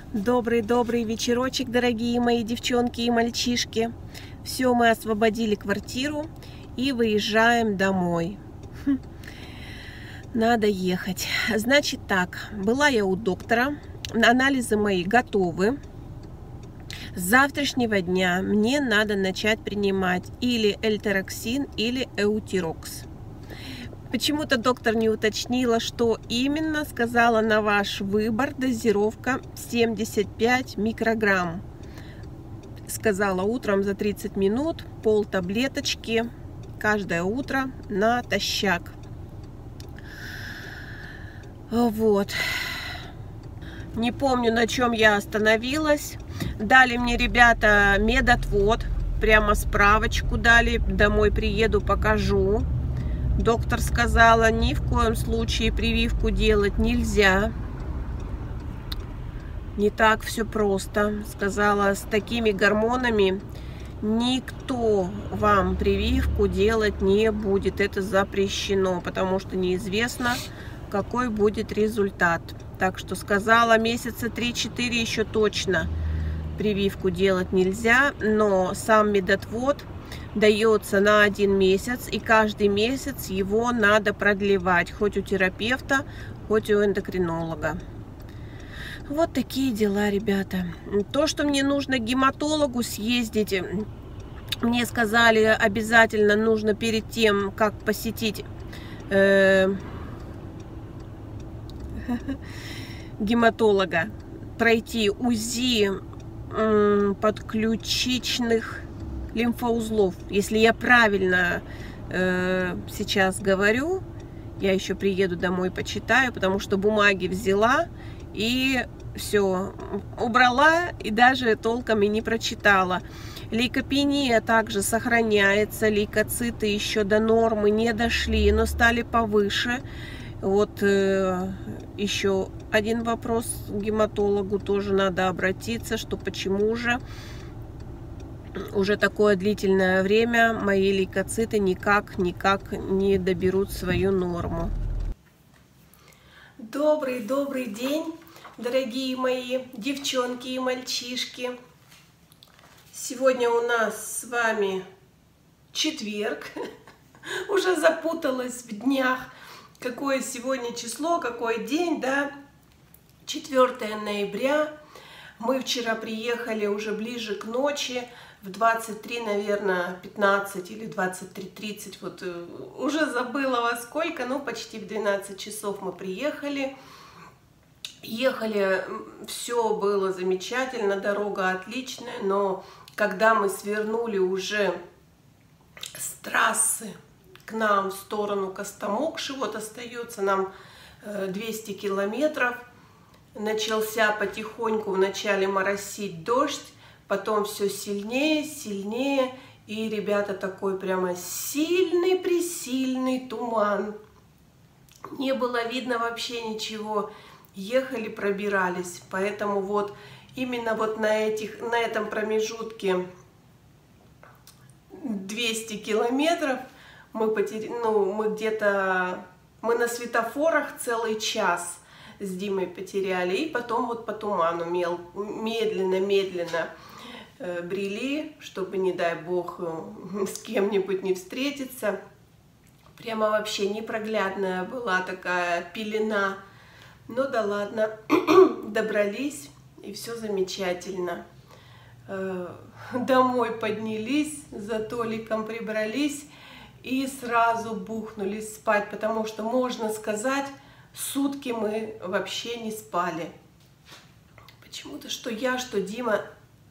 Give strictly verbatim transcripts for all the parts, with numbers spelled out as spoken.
Добрый-добрый вечерочек, дорогие мои девчонки и мальчишки. Все, мы освободили квартиру и выезжаем домой. Надо ехать. Значит так, была я у доктора, анализы мои готовы. С завтрашнего дня мне надо начать принимать или эльтероксин, или эутирокс. Почему-то доктор не уточнила, что именно, сказала: на ваш выбор, дозировка семьдесят пять микрограмм. Сказала утром за тридцать минут, пол таблеточки каждое утро натощак. Вот. Не помню, на чем я остановилась. Дали мне ребята медотвод, прямо справочку дали. Домой приеду, покажу. Доктор сказала, ни в коем случае прививку делать нельзя. Не так все просто. Сказала, с такими гормонами никто вам прививку делать не будет. Это запрещено, потому что неизвестно, какой будет результат. Так что сказала, месяца три-четыре еще точно прививку делать нельзя, но сам медотвод дается на один месяц, и каждый месяц его надо продлевать, хоть у терапевта, хоть у эндокринолога. Вот такие дела, ребята. То, что мне нужно к гематологу съездить, мне сказали, обязательно нужно перед тем, как посетить э, гематолога, пройти УЗИ э, подключичных лимфоузлов. Если я правильно э, сейчас говорю, я еще приеду домой, почитаю, потому что бумаги взяла и все, убрала и даже толком и не прочитала. Лейкопения также сохраняется, лейкоциты еще до нормы не дошли, но стали повыше. Вот э, еще один вопрос к гематологу тоже надо обратиться, что почему же уже такое длительное время мои лейкоциты никак, никак не доберут свою норму. Добрый, добрый день, дорогие мои девчонки и мальчишки. Сегодня у нас с вами четверг. Уже запуталась в днях, какое сегодня число, какой день, да? четвёртое ноября. Мы вчера приехали уже ближе к ночи. В двадцать три, наверное, пятнадцать или двадцать три тридцать, вот уже забыла во сколько, ну почти в двенадцать часов мы приехали. Ехали, все было замечательно, дорога отличная, но когда мы свернули уже с трассы к нам в сторону Костомукши, вот остается нам двести километров, начался потихоньку вначале моросить дождь, потом все сильнее, сильнее, и, ребята, такой прямо сильный-пресильный туман. Не было видно вообще ничего, ехали, пробирались, поэтому вот именно вот на, этих, на этом промежутке двести километров мы, потер... ну, мы где-то, мы на светофорах целый час с Димой потеряли, и потом вот по туману медленно-медленно брели, чтобы, не дай бог, с кем-нибудь не встретиться. Прямо вообще непроглядная была такая пелена. Ну да ладно, добрались, и все замечательно. Домой поднялись, за Толиком прибрались и сразу бухнулись спать, потому что, можно сказать, сутки мы вообще не спали. Почему-то что я, что Дима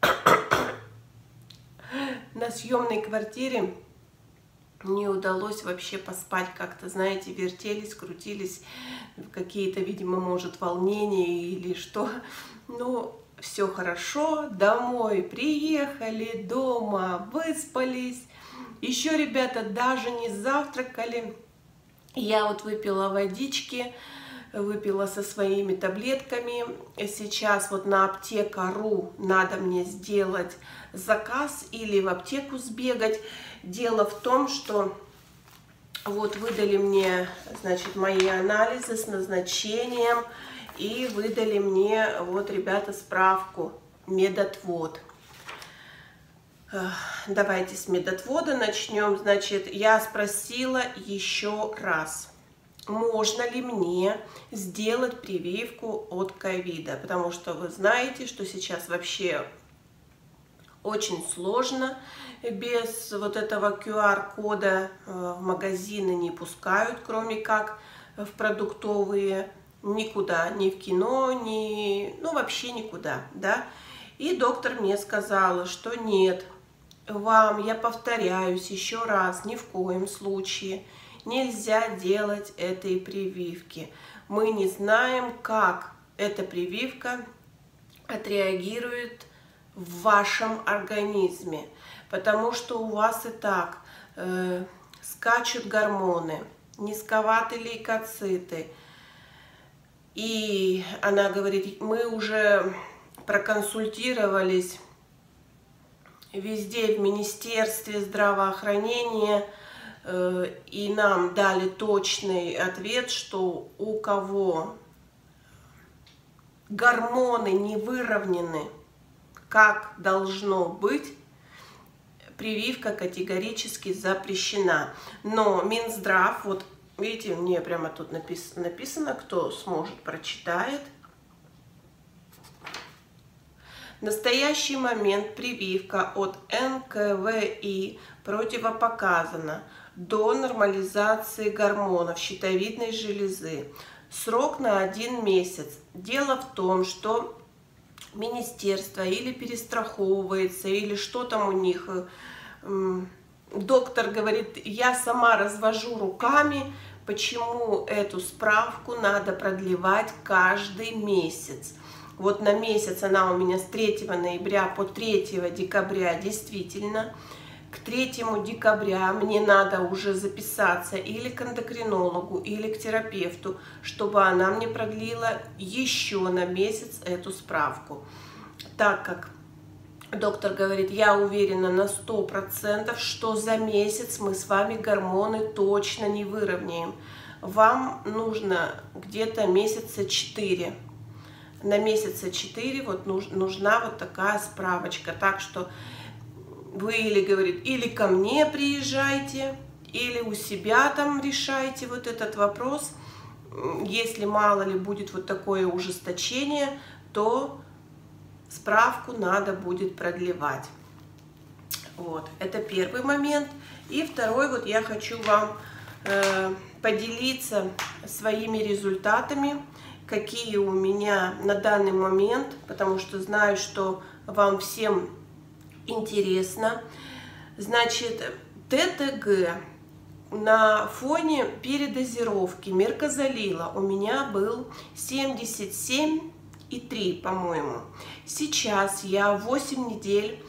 на съемной квартире не удалось вообще поспать. Как-то, знаете, вертелись, крутились, какие-то, видимо, может, волнения или что. Но все хорошо, домой приехали, дома выспались. Еще, ребята, даже не завтракали. Я вот выпила водички, выпила со своими таблетками. Сейчас вот на аптека точка ру надо мне сделать заказ или в аптеку сбегать. Дело в том, что вот выдали мне, значит, мои анализы с назначением. и выдали мне, вот, ребята, справку медотвод. Давайте с медотвода начнем. Значит, я спросила еще раз, можно ли мне сделать прививку от ковида, потому что вы знаете, что сейчас вообще очень сложно, без вот этого ку ар кода в магазины не пускают, кроме как в продуктовые, никуда, ни в кино, ни, ну вообще никуда, да. И доктор мне сказала, что нет, вам, я повторяюсь еще раз, ни в коем случае нельзя делать этой прививки. Мы не знаем, как эта прививка отреагирует в вашем организме, потому что у вас и так э, скачут гормоны, низковаты лейкоциты. И она говорит, мы уже проконсультировались везде в Министерстве здравоохранения, э, и нам дали точный ответ, что у кого гормоны не выровнены, как должно быть, прививка категорически запрещена. Но Минздрав, вот видите, мне прямо тут написано, написано, кто сможет, прочитает. В настоящий момент прививка от эн ка вэ и противопоказана до нормализации гормонов щитовидной железы. Срок на один месяц. Дело в том, что министерство или перестраховывается, или что там у них. Доктор говорит, я сама развожу руками, почему эту справку надо продлевать каждый месяц. Вот на месяц она у меня с третьего ноября по третьего декабря действительно. К третьему декабря мне надо уже записаться или к эндокринологу, или к терапевту, чтобы она мне продлила еще на месяц эту справку. Так как доктор говорит, я уверена на сто процентов, что за месяц мы с вами гормоны точно не выровняем. Вам нужно где-то месяца четыре. На месяца четыре вот нужна вот такая справочка. Так что вы или, говорит, или ко мне приезжайте, или у себя там решайте вот этот вопрос. Если мало ли будет вот такое ужесточение, то справку надо будет продлевать. Вот, это первый момент. И второй, вот я хочу вам э, поделиться своими результатами, какие у меня на данный момент, потому что знаю, что вам всем интересно. Значит, тэ тэ гэ на фоне передозировки меркозалила у меня был семьдесят семь и три, по-моему. Сейчас я восемь недель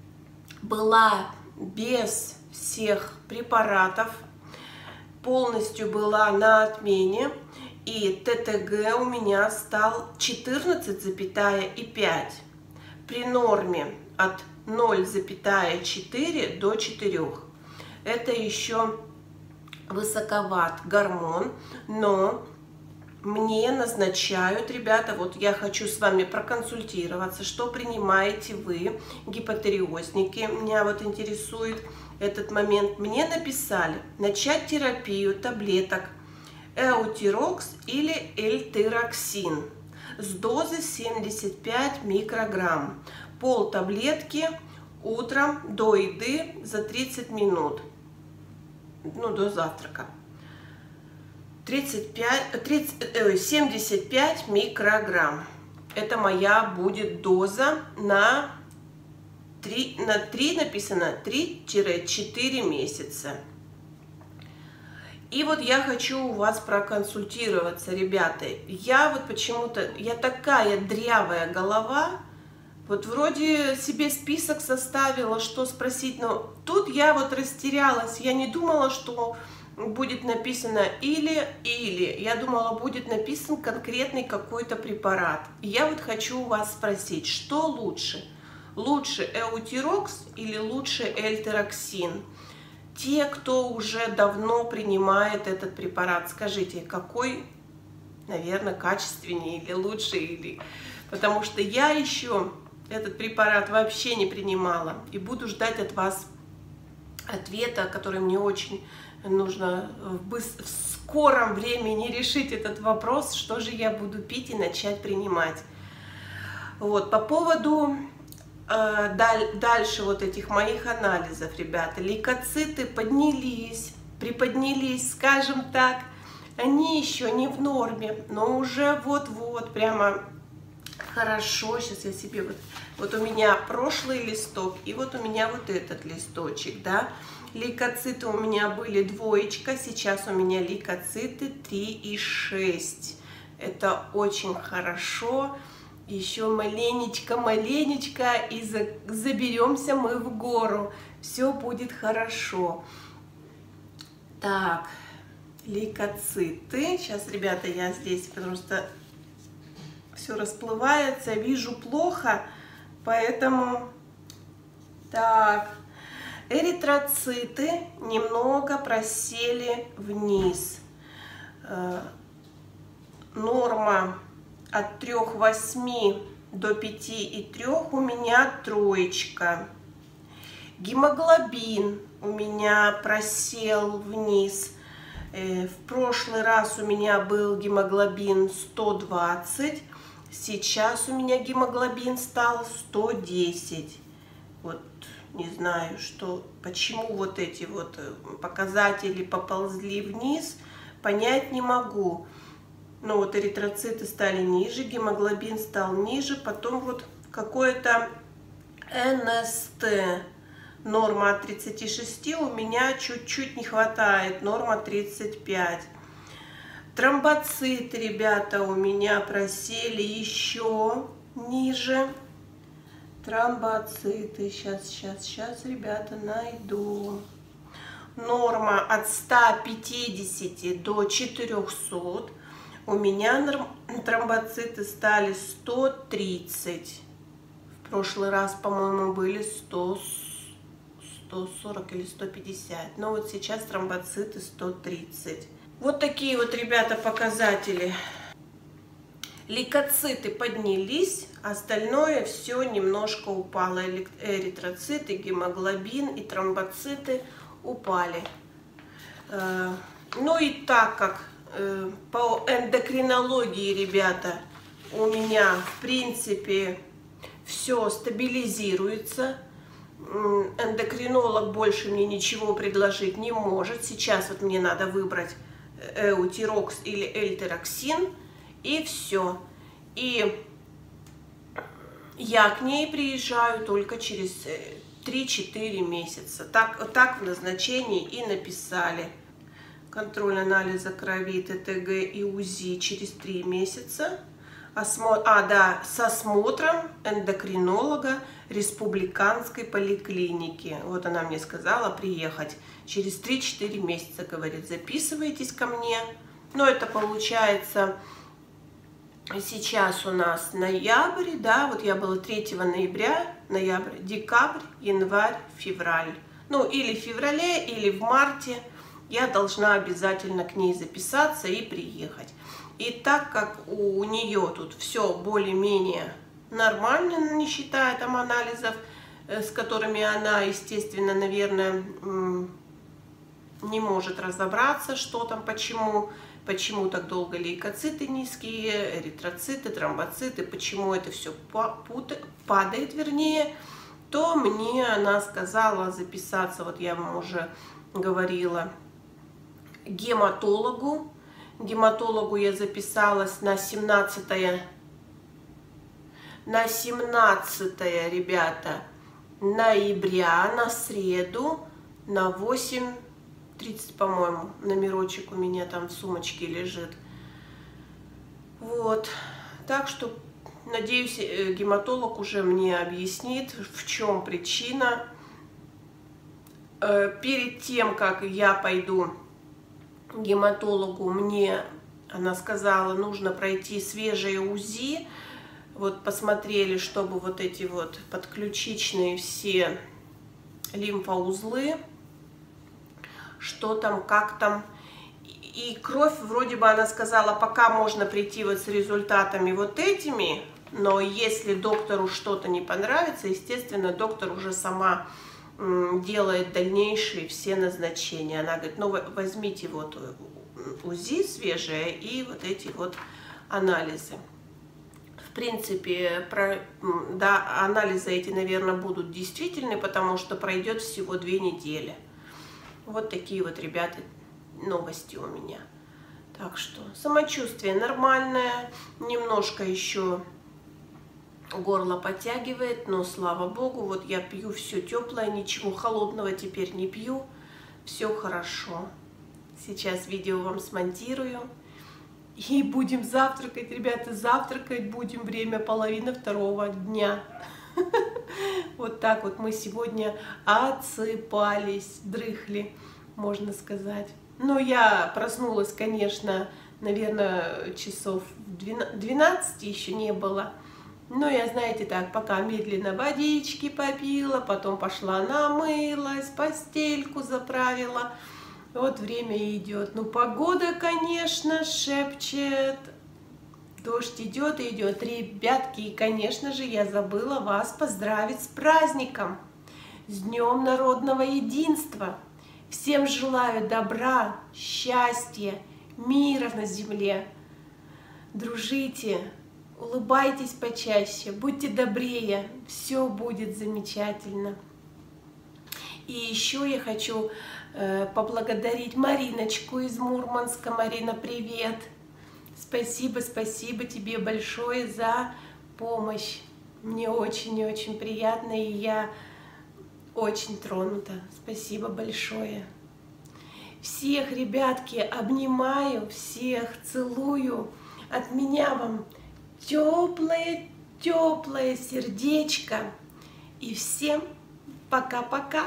была без всех препаратов, полностью была на отмене, и тэ тэ гэ у меня стал четырнадцать и пять при норме от ноль целых четыре десятых до четырёх. Это еще высоковат гормон, но мне назначают, ребята, вот я хочу с вами проконсультироваться, что принимаете вы, гипотериозники, меня вот интересует этот момент. Мне написали начать терапию таблеток Эутирокс или Эльтироксин с дозы семьдесят пять микрограмм. Пол таблетки утром до еды за тридцать минут, ну, до завтрака. тридцать пять, тридцать, семьдесят пять микрограмм. Это моя будет доза на три, на три написано три-четыре месяца. И вот я хочу у вас проконсультироваться, ребята. Я вот почему-то, я такая дрявая голова, вот вроде себе список составила, что спросить, но тут я вот растерялась. Я не думала, что будет написано или-или. Я думала, будет написан конкретный какой-то препарат. И я вот хочу у вас спросить, что лучше? Лучше Эутирокс или лучше Эльтироксин? Те, кто уже давно принимает этот препарат, скажите, какой наверное, качественнее или лучше, или... потому что я еще этот препарат вообще не принимала. И буду ждать от вас ответа, который мне очень нужно в, быс- в скором времени решить этот вопрос, что же я буду пить и начать принимать. Вот, по поводу э, даль, дальше вот этих моих анализов, ребята, лейкоциты поднялись, приподнялись, скажем так, они еще не в норме, но уже вот-вот, прямо хорошо. Сейчас я себе вот, вот у меня прошлый листок и вот у меня вот этот листочек, да. Лейкоциты у меня были двоечка, сейчас у меня лейкоциты три и шесть. Это очень хорошо. Еще маленечко-маленечко и за, заберемся мы в гору. Все будет хорошо. Так, лейкоциты. Сейчас, ребята, я здесь просто все расплывается, вижу плохо, поэтому так. Эритроциты немного просели вниз. Норма от трёх целых восьми до пяти и трёх у меня троечка. Гемоглобин у меня просел вниз. В прошлый раз у меня был гемоглобин сто двадцать, сейчас у меня гемоглобин стал сто десять. Вот не знаю, что, почему вот эти вот показатели поползли вниз, понять не могу. Но вот эритроциты стали ниже, гемоглобин стал ниже, потом вот какое-то эн эс тэ. Норма от тридцати шести у меня чуть-чуть не хватает, норма тридцать пять. Тромбоциты, ребята, у меня просели еще ниже. Тромбоциты, сейчас, сейчас, сейчас, ребята, найду. Норма от ста пятидесяти до четырёхсот. У меня тромбоциты стали сто тридцать. В прошлый раз, по-моему, были сто сорок или сто пятьдесят. Но вот сейчас тромбоциты сто тридцать. Вот такие вот, ребята, показатели. Лейкоциты поднялись, остальное все немножко упало. Эритроциты, гемоглобин и тромбоциты упали. Ну и так как по эндокринологии, ребята, у меня в принципе все стабилизируется. Эндокринолог больше мне ничего предложить не может. Сейчас вот мне надо выбрать эутирокс или эльтероксин, и все. И я к ней приезжаю только через три-четыре месяца. Так, так в назначении и написали. Контроль анализа крови, тэ тэ гэ и УЗИ через три месяца. Осмо... А, да, с осмотром эндокринолога республиканской поликлиники. Вот она мне сказала приехать через три-четыре месяца, говорит, записывайтесь ко мне. Но это получается сейчас у нас ноябрь, да, вот я была третьего ноября, ноябрь, декабрь, январь, февраль. Ну, или в феврале, или в марте я должна обязательно к ней записаться и приехать. И так как у нее тут все более-менее нормально, не считая там анализов, с которыми она, естественно, наверное, не может разобраться, что там, почему, почему так долго лейкоциты низкие, эритроциты, тромбоциты, почему это все падает, вернее, то мне она сказала записаться, вот я вам уже говорила, гематологу. Гематологу я записалась на семнадцатое, на семнадцатое, ребята, ноября, на среду, на восемь тридцать, по-моему, номерочек у меня там в сумочке лежит. Вот, так что, надеюсь, гематолог уже мне объяснит, в чем причина. Перед тем, как я пойду к гематологу, мне она сказала, нужно пройти свежее УЗИ. Вот посмотрели, чтобы вот эти вот подключичные все лимфоузлы, что там, как там. и кровь, вроде бы она сказала, пока можно прийти вот с результатами вот этими, но если доктору что-то не понравится, естественно, доктор уже сама делает дальнейшие все назначения. Она говорит, ну возьмите вот УЗИ свежее и вот эти вот анализы. В принципе, про, да, анализы эти, наверное, будут действительны, потому что пройдет всего две недели. Вот такие вот, ребята, новости у меня. Так что самочувствие нормальное, немножко еще горло подтягивает, но слава богу, вот я пью все теплое, ничего холодного теперь не пью, все хорошо. Сейчас видео вам смонтирую. И будем завтракать, ребята, завтракать будем, время половина второго дня. Вот так вот мы сегодня отсыпались, дрыхли, можно сказать. Но я проснулась, конечно, наверное, часов двенадцать еще не было. Но я, знаете, так, пока медленно водички попила, потом пошла намылась, постельку заправила. Вот время идет. Ну, погода, конечно, шепчет. Дождь идет и идет. Ребятки, и, конечно же, я забыла вас поздравить с праздником. С Днем народного единства. Всем желаю добра, счастья, мира на земле. Дружите, улыбайтесь почаще, будьте добрее. Все будет замечательно. И еще я хочу э, поблагодарить Мариночку из Мурманска. Марина, привет! Спасибо, спасибо тебе большое за помощь. Мне очень и очень приятно, и я очень тронута. Спасибо большое. Всех, ребятки, обнимаю, всех целую. От меня вам теплое-теплое сердечко. И всем пока-пока.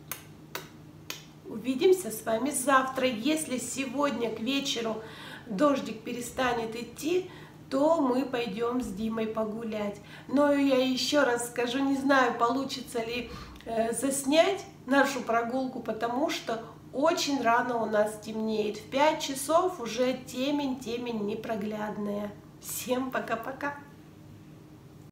Увидимся с вами завтра. Если сегодня к вечеру дождик перестанет идти, то мы пойдем с Димой погулять. Но я еще раз скажу, не знаю, получится ли э, заснять нашу прогулку, потому что очень рано у нас темнеет. В пять часов уже темень, темень непроглядная. Всем пока-пока.